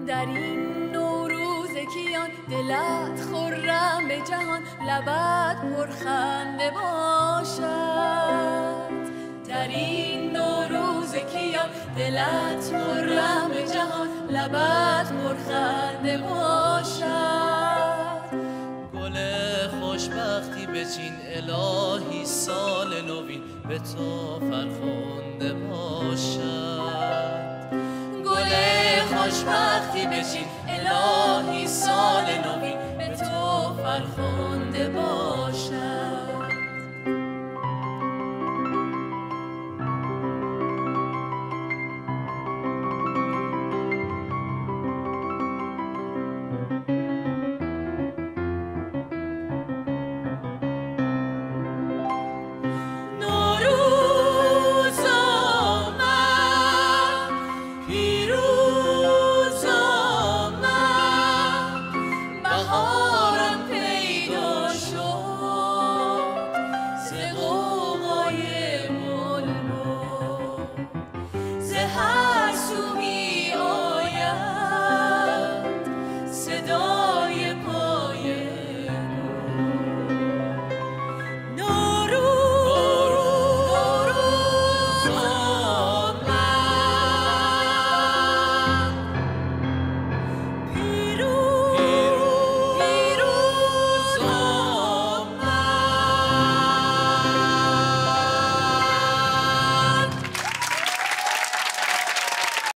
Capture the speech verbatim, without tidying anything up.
در این نوروز کیان دلت خرم به جهان لبت پرخنده باشد. در این نوروز کیان دلت خرم به جهان لبت پرخنده باشد. گل خوشبختی بچین الهی سال نوین به تو فرخنده باشد. گل خوشبختی بچین الهی سال نوین به تو فرخنده باشد.